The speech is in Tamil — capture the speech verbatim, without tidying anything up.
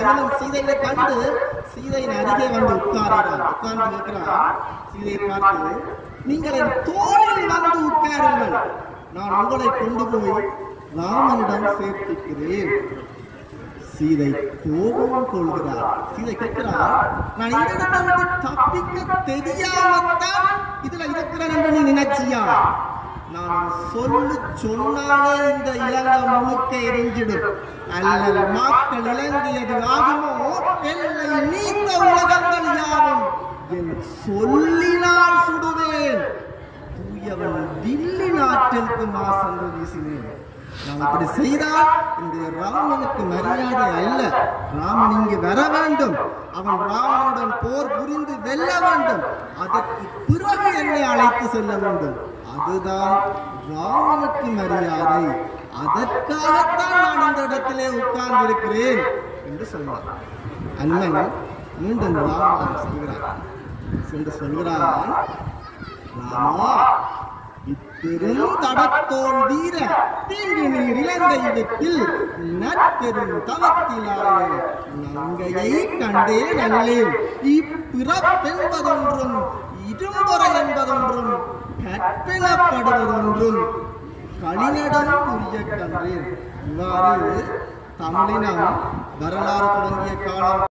அனுமன் சீதையை கண்டு சீதையின் அருகே வந்து உட்கார்கிறான். உட்கார்ந்து இருக்கிறான். சீதையை பார்த்து, நீங்கள் என் தோளில் வந்து உட்காருங்கள், நான் உங்களை கொண்டு போய் ராமனிடம் சேர்த்திருக்கிறேன். சீதை கோபம் கொள்கிறார். சீதை கேட்கிறார், நான் இந்த இடத்தை விட்டு தப்பிக்க தெரியாமத்தான் இதுல இருக்கிறேன் என்று நீ நினைச்சியா? நான் சொல்லு சொன்னாலே இந்த இலங்கை முழுக்க எரிஞ்சிடும். அல்லது மக்கள் இலங்கியது ஆகுமோ எல்லை நீந்த உலகங்கள் யாவும் என் சொல்லினால் சுடுவேன். தூயவன் வில்லி நாட்டிற்கு மாசென்று வீசினேன். நான் அப்படி செய்தால் என்னுடைய ராமனுக்கு மரியாதை அல்ல. ராமன் இங்கு வர வேண்டும், அவன் ராமனுடன் போர் புரிந்து வெல்ல வேண்டும், அதற்கு பிறகு என்னை அழைத்து செல்ல வேண்டும். அதுதான் ராமனுக்கு மரியாதை. அதற்காகத்தான் நான் இந்த இடத்திலே உட்கார்ந்து இருக்கிறேன் என்று சொன்னார். அண்ணன் மீண்டும் ராமனிடம் சொல்கிறார். சென்று சொல்கிறார், ராமா, இத்தெரும் தடத்தோன் வீர தீங்கு நீர் இலங்கை இடத்தில் நற்பெரும் தவத்திலாயே நங்கையை கண்டே நல்லேன். இப்பிறப்பென்பதொன்றும் இரும்பொறை என்பதொன்றும் கற்பெனப்படுவதொன்றும் களிநடம் புரிய கண்டேன். இவ்வாறு தமிழினம் வரலாறு தொடங்கிய காலம்